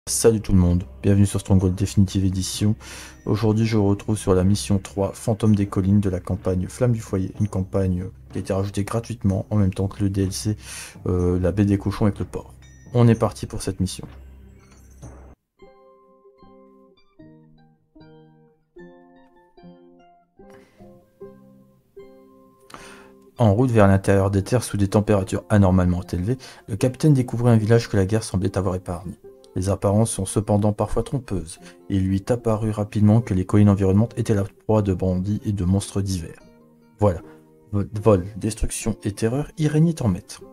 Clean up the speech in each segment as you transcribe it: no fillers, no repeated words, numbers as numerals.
Salut tout le monde, bienvenue sur Stronghold Definitive Edition. Aujourd'hui je vous retrouve sur la mission 3, Fantôme des collines de la campagne Flamme du foyer, une campagne qui a été rajoutée gratuitement en même temps que le DLC La baie des cochons avec le porc. On est parti pour cette mission. En route vers l'intérieur des terres sous des températures anormalement élevées, le capitaine découvrit un village que la guerre semblait avoir épargné. Les apparences sont cependant parfois trompeuses, et il lui apparut rapidement que les collines environnantes étaient la proie de bandits et de monstres divers. Voilà, vol, destruction et terreur y régnaient en maître.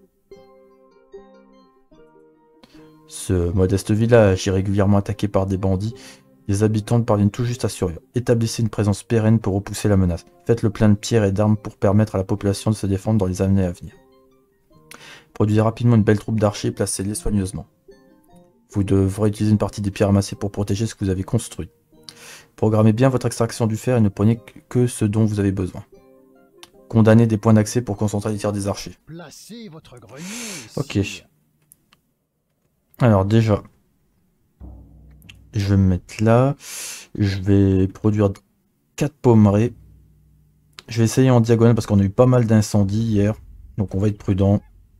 Ce modeste village, irrégulièrement attaqué par des bandits, les habitants parviennent tout juste à survivre. Établissez une présence pérenne pour repousser la menace. Faites le plein de pierres et d'armes pour permettre à la population de se défendre dans les années à venir. Produisez rapidement une belle troupe d'archers et placez-les soigneusement. Vous devrez utiliser une partie des pierres amassées pour protéger ce que vous avez construit. Programmez bien votre extraction du fer et ne prenez que ce dont vous avez besoin. Condamnez des points d'accès pour concentrer les tirs des archers. Placez votre grenier, ok. sire. Alors déjà, je vais me mettre là. Je vais produire 4 pommerées. Je vais essayer en diagonale parce qu'on a eu pas mal d'incendies hier. Donc on va être prudent.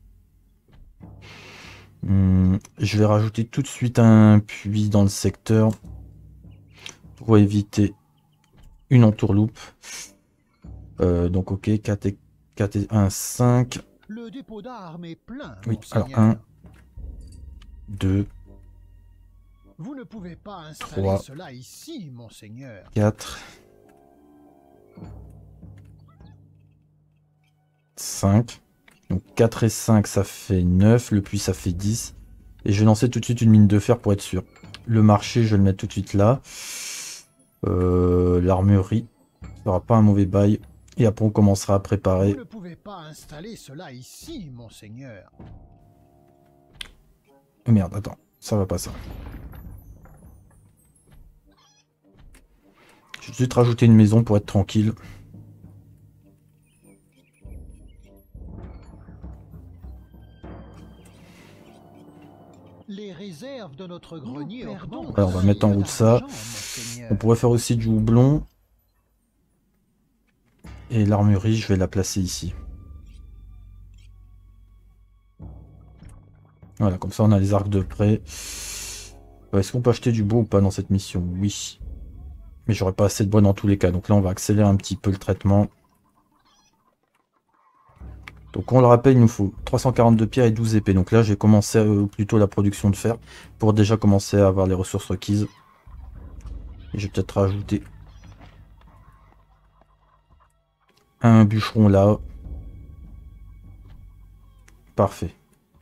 Je vais rajouter tout de suite un puits dans le secteur pour éviter une entourloupe. Donc ok, 4 et 1, 5. Le dépôt d'armes est plein. Oui, Monseigneur. alors 1, 2, Vous ne pouvez pas installer 3, cela ici, monseigneur. 4, 5. Donc 4 et 5 ça fait 9, le puits ça fait 10. Et je vais lancer tout de suite une mine de fer pour être sûr. Le marché je vais le mettre tout de suite là. L'armurerie, ça fera pas un mauvais bail. Et après on commencera à préparer. Vous ne pouvez pas installer cela ici, monseigneur. Oh merde, attends, ça va pas ça. Je vais tout de suite rajouter une maison pour être tranquille. Les réserves de notre grenier perdons. Alors on va mettre en route ça. On pourrait faire aussi du houblon. Et l'armurerie, je vais la placer ici. Voilà, comme ça on a les arcs de près. Est-ce qu'on peut acheter du bois ou pas dans cette mission? Oui. Mais j'aurais pas assez de bois dans tous les cas. Donc là on va accélérer un petit peu le traitement. Donc on le rappelle, il nous faut 342 pierres et 12 épées. Donc là j'ai commencé plutôt la production de fer pour déjà commencer à avoir les ressources requises. Et je vais peut-être rajouter un bûcheron là. Parfait.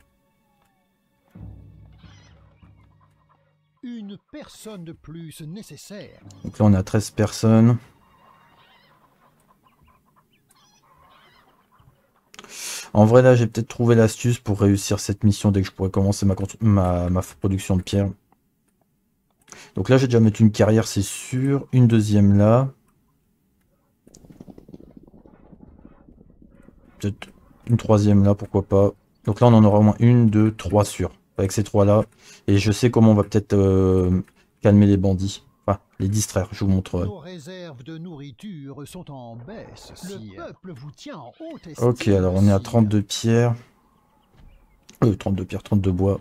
Une personne de plus nécessaire. Donc là on a 13 personnes. En vrai là j'ai peut-être trouvé l'astuce pour réussir cette mission dès que je pourrai commencer ma production de pierre. Donc là j'ai déjà mis une carrière c'est sûr. Une deuxième là. Peut-être une troisième là, pourquoi pas. Donc là on en aura au moins une, deux, trois sûrs. Avec ces trois là. Et je sais comment on va peut-être calmer les bandits. Enfin, les distraire, je vous montrerai. Nos réserves de nourriture sont en baisse, sire. Le peuple vous tient en haute estime. Ok, alors on est à 32 pierres. 32 pierres, 32 bois.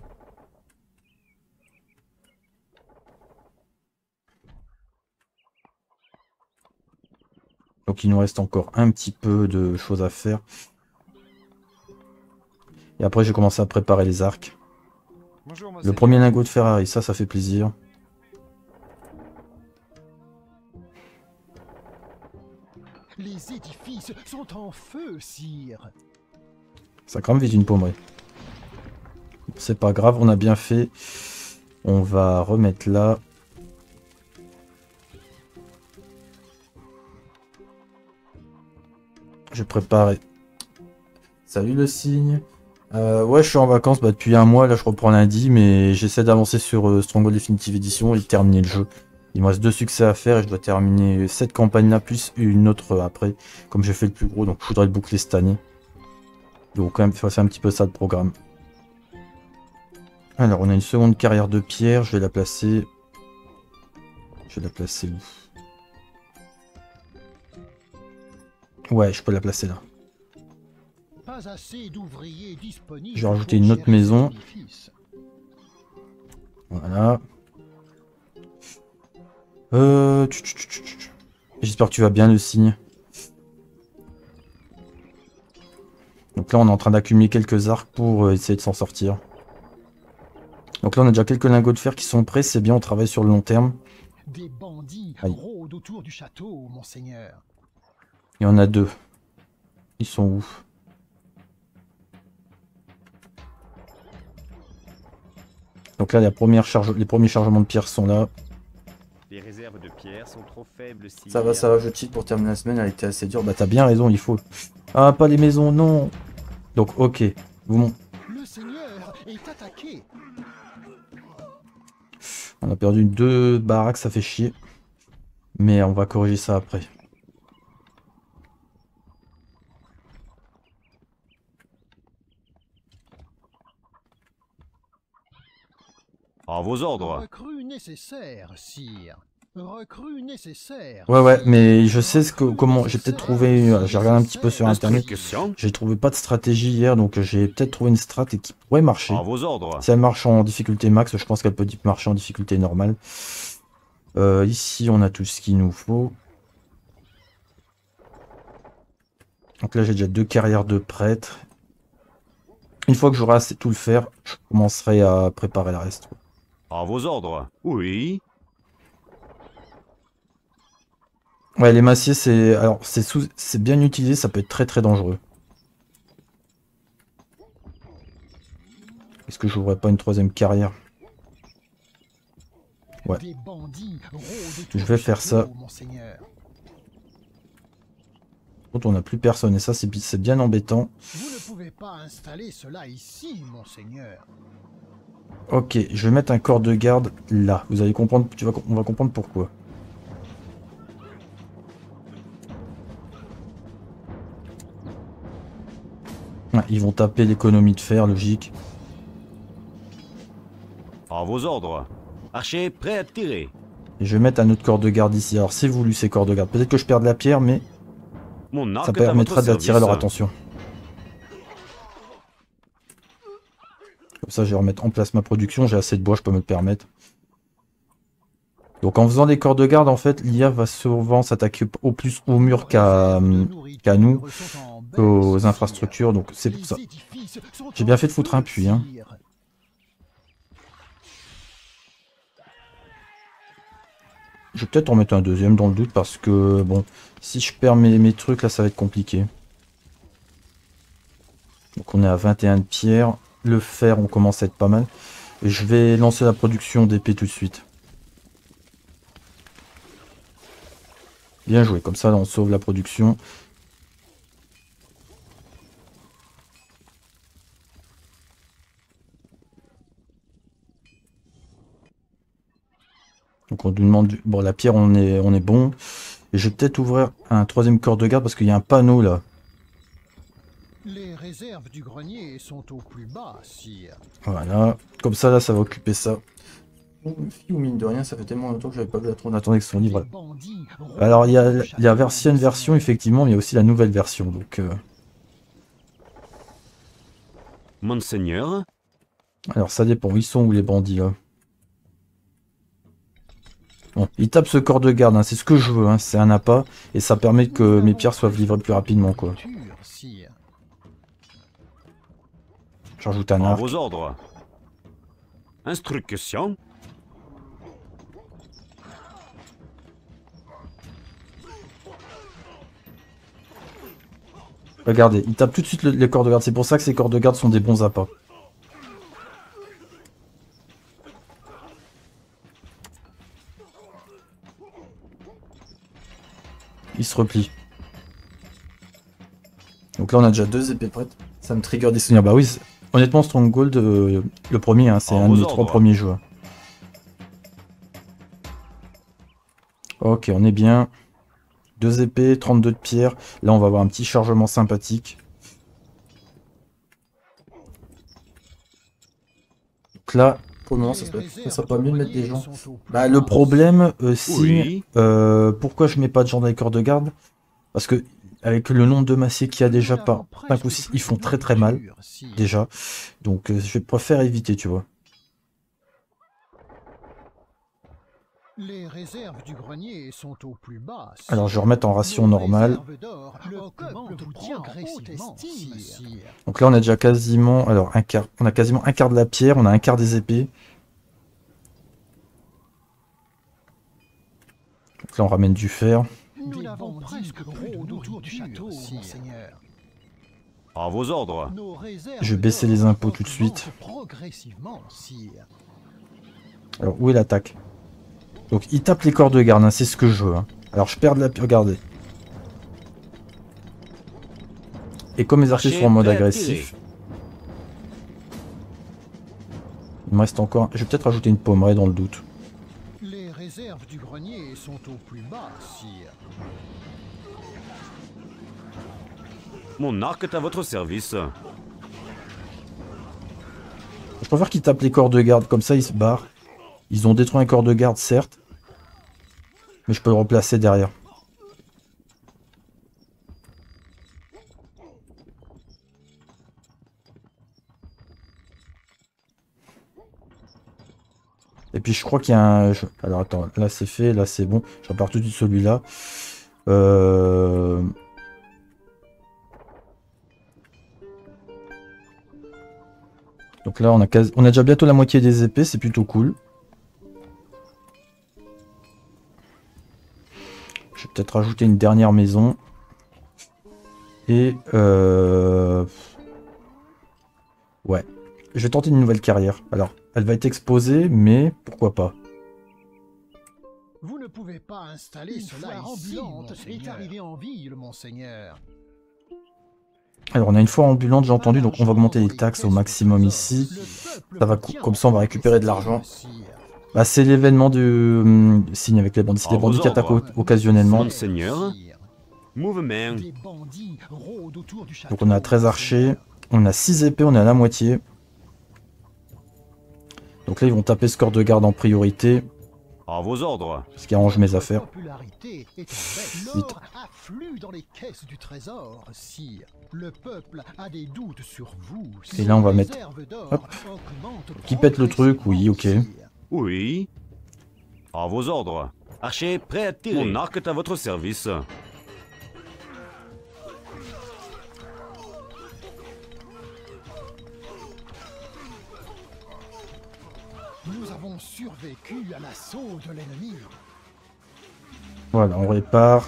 Donc il nous reste encore un petit peu de choses à faire. Et après je vais commencer à préparer les arcs. Bonjour, le premier lingot de Ferrari, ça fait plaisir. Les édifices sont en feu, sire. Ça crame vite une pommerie. C'est pas grave, on a bien fait. On va remettre là. Je vais préparer. Salut le cygne. Ouais, je suis en vacances depuis un mois. Là, je reprends lundi, mais j'essaie d'avancer sur Stronghold Definitive Edition et de terminer le jeu. Il me reste 2 succès à faire et je dois terminer cette campagne-là plus une autre après. Comme j'ai fait le plus gros, donc je voudrais le boucler cette année. Donc quand même faire un petit peu ça le programme. Alors, on a une seconde carrière de pierre. Je vais la placer... Je vais la placer où? Ouais, je peux la placer là. Pas assez d'ouvriers disponibles. Je vais rajouter une autre maison. Voilà. J'espère que tu vas bien, le cygne. Donc là, on est en train d'accumuler quelques arcs pour essayer de s'en sortir. Donc là, on a déjà quelques lingots de fer qui sont prêts. C'est bien, on travaille sur le long terme. Des bandits Aïe. rôdent autour du château, monseigneur. Il y en a deux. Ils sont où? Donc là, les premiers chargements de pierre sont là. Les réserves de pierre sont trop faibles. Ça va, je cheat pour terminer la semaine. Elle était assez dure. Bah, t'as bien raison, il faut. Ah, pas les maisons, non. Donc, ok. Le seigneur est attaqué. On a perdu 2 baraques, ça fait chier. Mais on va corriger ça après. À vos ordres. Recrue nécessaire, sire. Recrue nécessaire. Ouais, sire. mais je sais comment. J'ai peut-être trouvé. J'ai regardé un petit peu sur internet. Instruction. J'ai trouvé pas de stratégie hier, donc j'ai peut-être trouvé une strat et qui pourrait marcher. À vos ordres. Si elle marche en difficulté max, je pense qu'elle peut marcher en difficulté normale. Ici, on a tout ce qu'il nous faut. Donc là, j'ai déjà 2 carrières de prêtre. Une fois que j'aurai assez tout le faire, je commencerai à préparer le reste. À vos ordres. Oui. Ouais, les massiers, c'est bien utilisé, ça peut être très très dangereux. Est-ce que j'ouvrais pas une 3ème carrière? Ouais. Des bandits rôdent autour Je vais du faire ça. château, monseigneur. Quand on n'a plus personne, et ça c'est bien embêtant. Vous ne pouvez pas installer cela ici, monseigneur. Ok, je vais mettre un corps de garde là. Vous allez comprendre, on va comprendre pourquoi. Ouais, ils vont taper l'économie de fer, logique. À vos ordres. Archer prêt à tirer. Et je vais mettre un autre corps de garde ici. Alors c'est voulu ces corps de garde. Peut-être que je perds de la pierre, mais Mon arc ça est à permettra votre d'attirer service. leur attention. Comme ça, je vais remettre en place ma production. J'ai assez de bois, je peux me le permettre. Donc en faisant des corps de garde, en fait, l'IA va souvent s'attaquer au plus au mur qu'à nous, aux infrastructures. Donc c'est pour ça. J'ai bien fait de foutre un puits, hein. Je vais peut-être en mettre un deuxième dans le doute parce que, bon, si je perds mes trucs, là, ça va être compliqué. Donc on est à 21 de pierre. Le fer, on commence à être pas mal. Et je vais lancer la production d'épée tout de suite. Bien joué, comme ça, là, on sauve la production. Donc on nous demande... Bon, la pierre, on est bon. Et je vais peut-être ouvrir un 3ème corps de garde parce qu'il y a un panneau, là. Les réserves du grenier sont au plus bas, sire. Voilà. Comme ça, là, ça va occuper ça. Ou mine de rien, ça fait tellement longtemps que j'avais pas vu la trône d'attendre avec son livre. Alors, il y a l'ancienne version, effectivement, mais il y a aussi la nouvelle version. Donc, Monseigneur. alors, ça dépend. Ils sont où les bandits, là? Bon, ils tapent ce corps de garde, hein. C'est ce que je veux, hein. C'est un appât. Et ça permet que mes pierres soient livrées plus rapidement, quoi. J'ajoute un À arc. vos ordres. Instruction. Regardez, ils tapent tout de suite les corps de garde. C'est pour ça que ces corps de garde sont des bons appâts. Ils se replient. Donc là, on a déjà 2 épées prêtes. Ça me trigger des souvenirs. Bah oui, honnêtement, Stronghold, le premier, hein, c'est un de mes 3 premiers jeux. Ok, on est bien. 2 épées, 32 de pierre. Là, on va avoir un petit chargement sympathique. Donc Donc là, pour le moment, ça serait pas mieux de mettre des gens. Bah, le problème, Oui. pourquoi je mets pas de gens dans les corps de garde? Parce que avec le nombre de massiers qu'il y a déjà par 5 ou 6, ils font très très mal, déjà. Donc je préfère éviter, tu vois. Les réserves du grenier sont au plus bas. Alors je vais remettre en ration normale. Le peuple vous tient progressivement, sire. Donc là on a déjà quasiment, alors un quart, on a quasiment un quart de la pierre, on a un quart des épées. Donc là on ramène du fer. Nous n'avons presque plus autour du château, monseigneur. À vos ordres. Nos réserves Je vais baisser les impôts tout de suite. progressivement, sire. Alors où est l'attaque? Donc il tape les corps de garde, hein, c'est ce que je veux. Hein. Alors je perds de la pierre, regardez. Et comme les archers sont en mode agressif, il me reste encore... Je vais peut-être rajouter une pommeraie dans le doute. Les réserves du grenier sont au plus bas, sire. Mon arc est à votre service. Je préfère qu'ils tapent les corps de garde, comme ça ils se barrent. Ils ont détruit un corps de garde, certes. Mais je peux le replacer derrière. Et puis je crois qu'il y a un... Alors attends, là c'est fait, là c'est bon. Je repars tout de suite celui-là. Donc là on a déjà bientôt la moitié des épées, c'est plutôt cool. Je vais peut-être rajouter une dernière maison. Et ouais. Je vais tenter une nouvelle carrière. Alors, elle va être exposée, mais pourquoi pas. Vous ne pouvez pas installer cela ici, ambulante est arrivée en ville, monseigneur. Alors, on a une foire ambulante, j'ai entendu, donc on va augmenter les taxes au maximum ici. Ça va, comme ça, on va récupérer de l'argent. Bah, c'est l'événement du signe avec les bandits. C'est des bandits qui attaquent occasionnellement. Monseigneur. Mouvement. Donc on a 13 archers, on a 6 épées, on est à la moitié. Donc là ils vont taper ce corps de garde en priorité. À vos ordres. Ce qui arrange mes affaires. Vite. Afflue dans les caisses du trésor, sire. Le peuple a des doutes sur vous. Et là on va mettre... Hop. Qui pète le truc, oui, ok. Oui. À vos ordres. Archer prêt à tirer. Mon arc est à votre service. Nous avons survécu à l'assaut de l'ennemi. Voilà, on répare.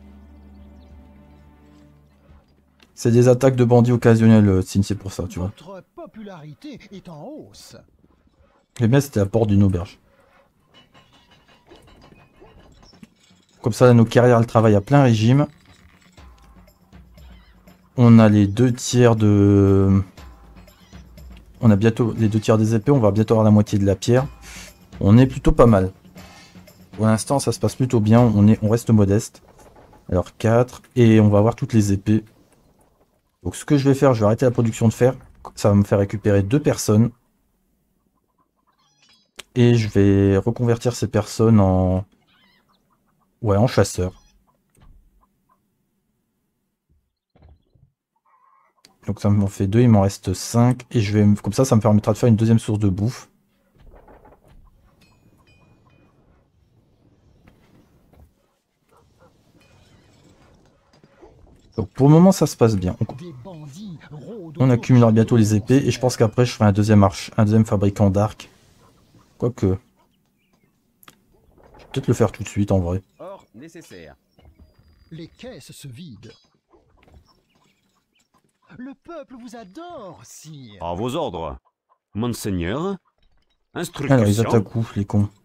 C'est des attaques de bandits occasionnelles, Signe, c'est pour ça, tu vois. Votre popularité est en hausse. Les bien c'était la porte d'une auberge. Comme ça, nos carrières, elles travaillent à plein régime. On a les 2 tiers de... On a bientôt les 2 tiers des épées, on va bientôt avoir la moitié de la pierre. On est plutôt pas mal. Pour l'instant, ça se passe plutôt bien, on reste modeste. Alors 4, et on va avoir toutes les épées. Donc ce que je vais faire, je vais arrêter la production de fer. Ça va me faire récupérer 2 personnes. Et je vais reconvertir ces personnes en... Ouais, en chasseurs. Donc ça m'en fait 2, il m'en reste 5. Et je vais, comme ça me permettra de faire une deuxième source de bouffe. Donc pour le moment ça se passe bien. On accumulera bientôt les épées. Et je pense qu'après je ferai un deuxième fabricant d'arc. Quoique... Je vais peut-être le faire tout de suite en vrai. Or nécessaire. Les caisses se vident. Le peuple vous adore, sire. À vos ordres. Monseigneur. Instruction. Alors ils attaquent où, les cons?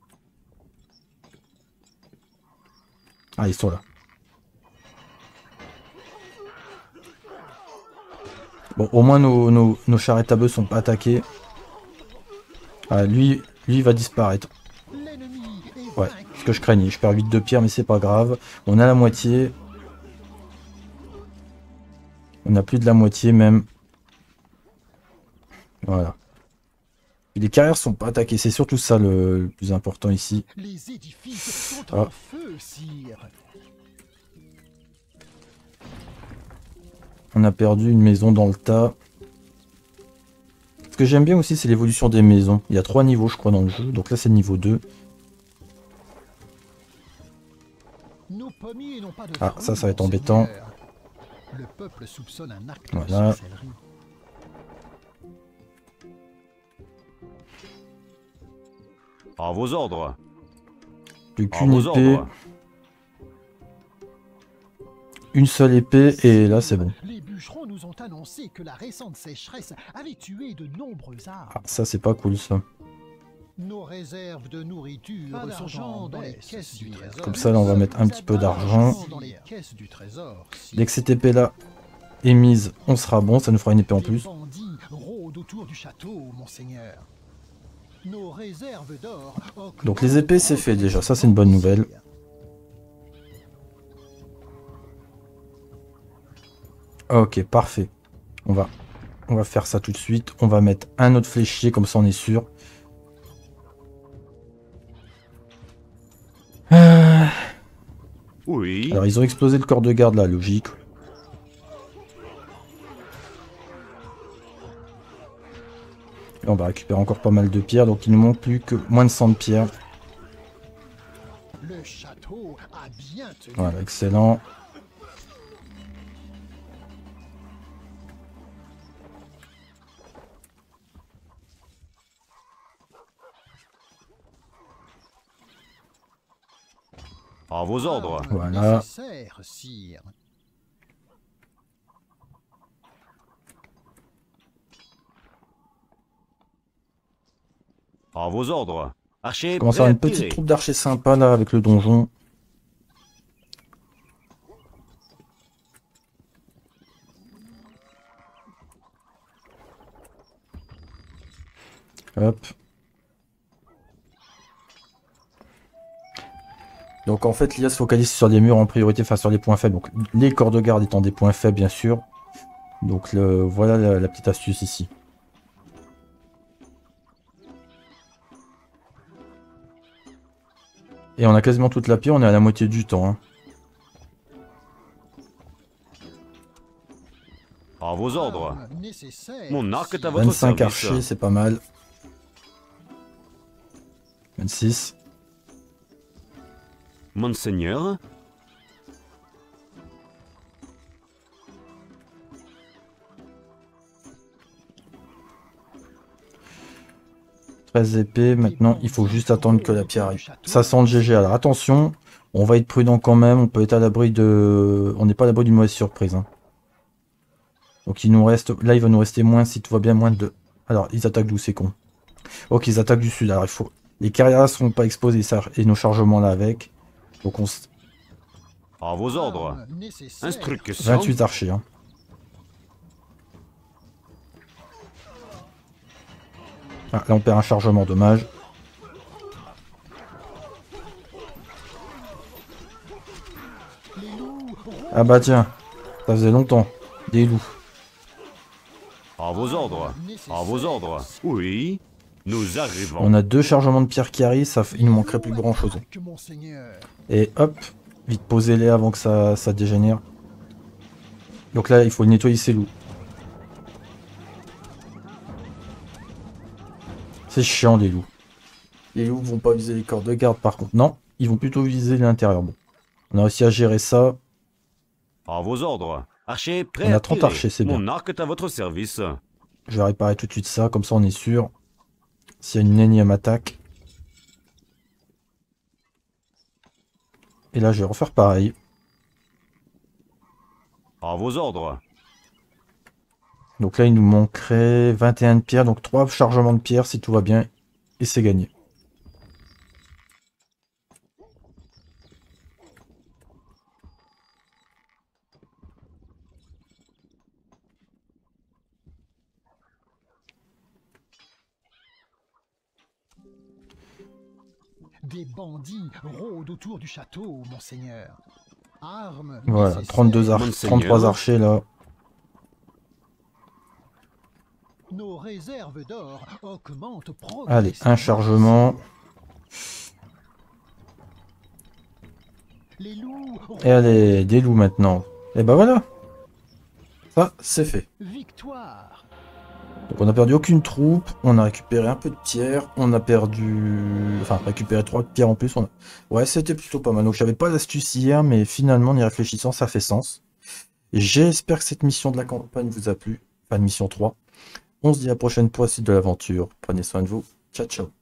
Ah, ils sont là. Bon, au moins nos charrettes à bœufs sont pas attaquées. Ah, lui il va disparaître. Ouais, ce que je craignais. Je perds 8 de pierre, mais c'est pas grave. On a la moitié. On a plus de la moitié même. Voilà. Les carrières sont pas attaquées, c'est surtout ça le plus important ici. Les édifices sont Ah. en feu, sire. On a perdu une maison dans le tas. Ce que j'aime bien aussi, c'est l'évolution des maisons. Il y a 3 niveaux, je crois, dans le jeu. Donc là, c'est le niveau 2. Nos pommiers n'ont pas de Ah, fruits, ça va être mon embêtant. seigneur. Le peuple soupçonne un acte Voilà. de sorcellerie. À vos ordres. Plus À qu'une vos épée. ordres. Une seule épée, et là, c'est bon. Les bûcherons nous ont annoncé que la récente sécheresse avait tué de nombreux arbres. Ah, ça, c'est pas cool, ça. Nos réserves de nourriture Pas sont d'argent en dans les baisse, caisses du sire. trésor. Comme ça, là, on va mettre un petit peu d'argent. Dans les caisses du trésor, sire. Dès que cette épée-là est mise, on sera bon. Ça nous fera une épée en Des plus. bandits rôdent autour du château, monseigneur. Nos réserves d'or. Donc les épées, c'est fait déjà. Ça, c'est une bonne nouvelle. Ok, parfait. On va faire ça tout de suite. On va mettre un autre fléchier, comme ça on est sûr. Oui. Alors ils ont explosé le corps de garde là, logique. Là, on va récupérer encore pas mal de pierres, donc il nous manque plus que moins de 100 de pierres. Le château a bien tenu. Voilà, excellent. À vos ordres. Voilà. Nécessaire, sire. À vos ordres. Archer On commence à prêt avoir à une petite tirer. troupe d'archers sympa là avec le donjon. Hop. Donc en fait l'IA se focalise sur les murs en priorité, enfin sur les points faibles. Donc les corps de garde étant des points faibles bien sûr. Donc voilà la petite astuce ici. Et on a quasiment toute la pierre, on est à la moitié du temps. Hein. À vos ordres. Armes nécessaires, Mon arc est à sire. votre 25 service. archers, c'est pas mal. 26. Monseigneur. Épées, maintenant il faut juste attendre que la pierre arrive. Ça sent le GG, alors attention, on va être prudent quand même, on peut être à l'abri de... On n'est pas à l'abri d'une mauvaise surprise. Hein. Donc il nous reste... Là il va nous rester moins, si tout va bien, moins de... Alors ils attaquent d'où, c'est con. Ok, ils attaquent du sud, alors il faut... Les carrières ne seront pas exposées, ça, et nos chargements là avec. Donc on... À vos ordres. Armes nécessaires. Instruction. 28 archers. Hein. Ah, là on perd un chargement, dommage. Les loups Ah bah tiens, ça faisait longtemps. Des loups. À vos ordres. À vos ordres. Oui. Nous arrivons. On a 2 chargements de pierre qui arrivent, il nous manquerait plus grand chose. attaquent, monseigneur. Et hop, vite posez-les avant que ça dégénère. Donc là il faut nettoyer ces loups. C'est chiant les loups. Les loups vont pas viser les corps de garde par contre. Non, ils vont plutôt viser l'intérieur. Bon. On a réussi à gérer ça. À vos ordres. Archer prêt On a à 30 tirer. archers, c'est bien. Mon arc est à votre service. Je vais réparer tout de suite ça, comme ça on est sûr. S'il y a une énième attaque. Et là je vais refaire pareil. À vos ordres. Donc là il nous manquerait 21 de pierre, donc 3 chargements de pierre si tout va bien. Et c'est gagné. Des bandits rôdent autour du château, monseigneur. Armes Voilà, nécessaires. 32 Monseigneur. 33 archers là. Nos réserve d'or augmente Allez, progressivement. un chargement. Les loups Et allez, des loups maintenant. Et bah voilà. Ça, c'est fait. victoire. Donc on a perdu aucune troupe, on a récupéré un peu de pierre, on a perdu... Enfin, récupéré 3 pierres en plus. Ouais, c'était plutôt pas mal. Donc j'avais pas d'astuce hier, mais finalement, en y réfléchissant, ça fait sens. J'espère que cette mission de la campagne vous a plu. Enfin, mission 3. On se dit à la prochaine pour la suite de l'aventure. Prenez soin de vous. Ciao, ciao.